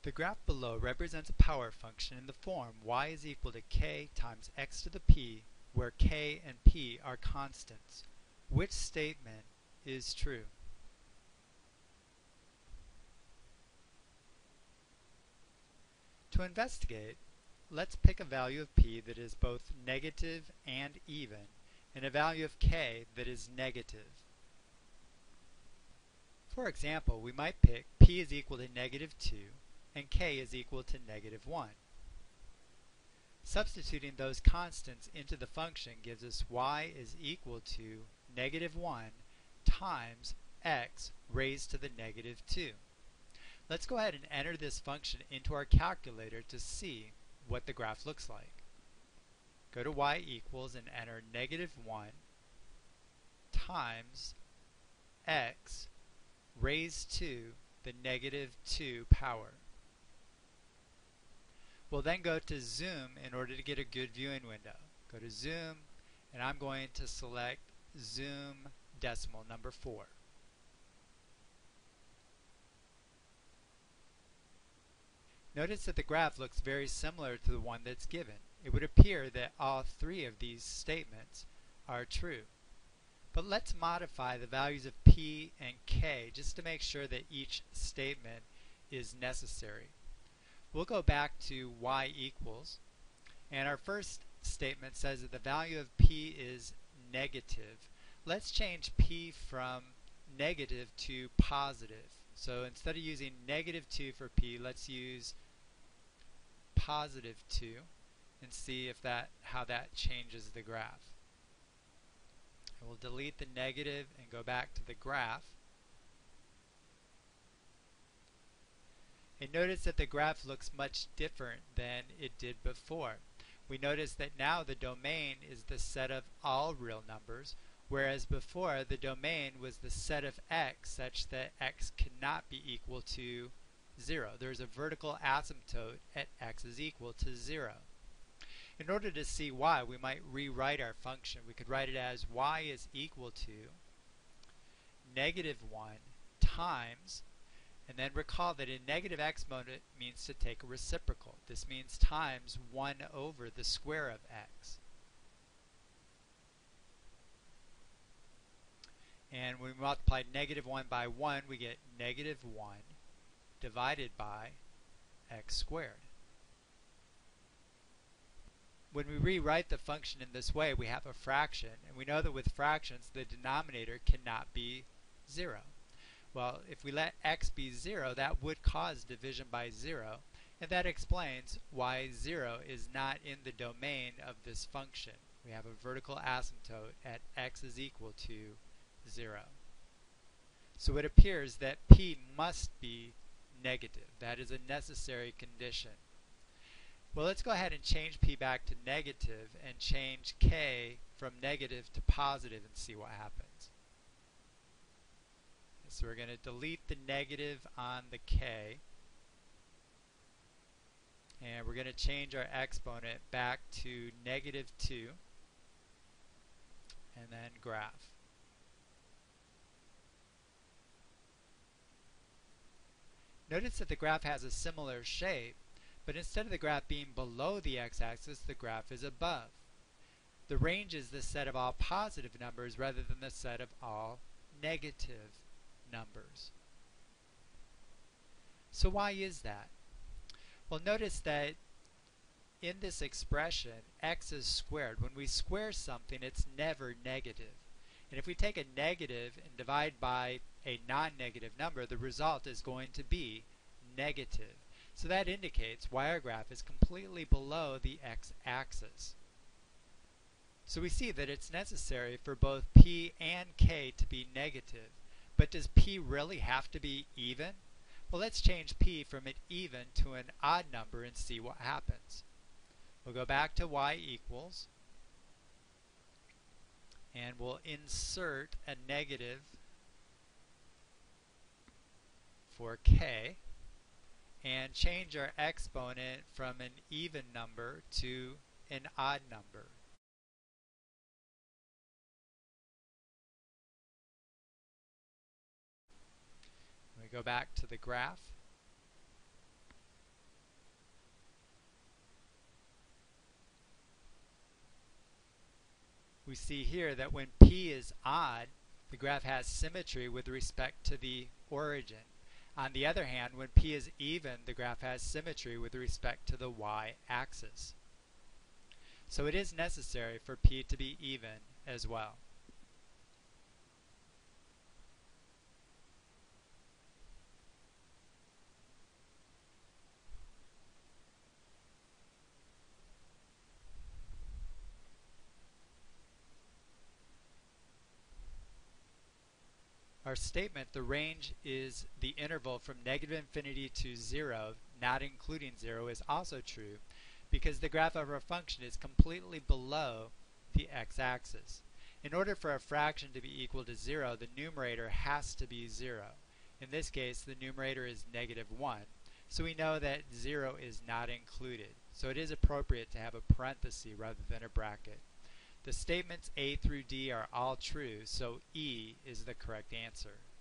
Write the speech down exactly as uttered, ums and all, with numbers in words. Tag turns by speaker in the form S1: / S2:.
S1: The graph below represents a power function in the form y is equal to k times x to the p, where k and p are constants. Which statement is true? To investigate, let's pick a value of p that is both negative and even, and a value of k that is negative. For example, we might pick p is equal to negative two and k is equal to negative one. Substituting those constants into the function gives us y is equal to negative one times x raised to the negative two. Let's go ahead and enter this function into our calculator to see what the graph looks like. Go to y equals and enter negative one times x raised to the negative two power. We'll then go to zoom in order to get a good viewing window. Go to zoom, and I'm going to select zoom decimal number four. Notice that the graph looks very similar to the one that's given. It would appear that all three of these statements are true. But let's modify the values of p and k just to make sure that each statement is necessary. We'll go back to y equals, and our first statement says that the value of p is negative. Let's change p from negative to positive. So instead of using negative two for p, let's use positive two and see if that how that changes the graph. And we'll delete the negative and go back to the graph. And notice that the graph looks much different than it did before. We notice that now the domain is the set of all real numbers, whereas before the domain was the set of x such that x cannot be equal to zero. There's a vertical asymptote at x is equal to zero. In order to see why, we might rewrite our function. We could write it as y is equal to negative one times, and then recall that a negative exponent means to take a reciprocal. This means times one over the square of x. And when we multiply negative one by one, we get negative one divided by x squared. When we rewrite the function in this way, we have a fraction, and we know that with fractions the denominator cannot be zero. Well, if we let x be zero, that would cause division by zero, and that explains why zero is not in the domain of this function. We have a vertical asymptote at x is equal to zero. So it appears that p must be negative. That is a necessary condition. Well, let's go ahead and change p back to negative and change k from negative to positive and see what happens. So we're going to delete the negative on the k, and we're going to change our exponent back to negative two, and then graph. Notice that the graph has a similar shape, but instead of the graph being below the x-axis, the graph is above. The range is the set of all positive numbers rather than the set of all negative numbers. So why is that? Well, notice that in this expression, x is squared. When we square something, it's never negative. And if we take a negative and divide by a non-negative number, the result is going to be negative. So that indicates why our graph is completely below the x-axis. So we see that it's necessary for both p and k to be negative. But does p really have to be even? Well, let's change p from an even to an odd number and see what happens. We'll go back to y equals, and we'll insert a negative for k, and change our exponent from an even number to an odd number. We go back to the graph, we see here that when P is odd, the graph has symmetry with respect to the origin. On the other hand, when P is even, the graph has symmetry with respect to the y-axis. So it is necessary for P to be even as well. Our statement, the range is the interval from negative infinity to zero, not including zero, is also true because the graph of our function is completely below the x-axis. In order for a fraction to be equal to zero, the numerator has to be zero. In this case, the numerator is negative one, so we know that zero is not included. So it is appropriate to have a parenthesis rather than a bracket. The statements A through D are all true, so E is the correct answer.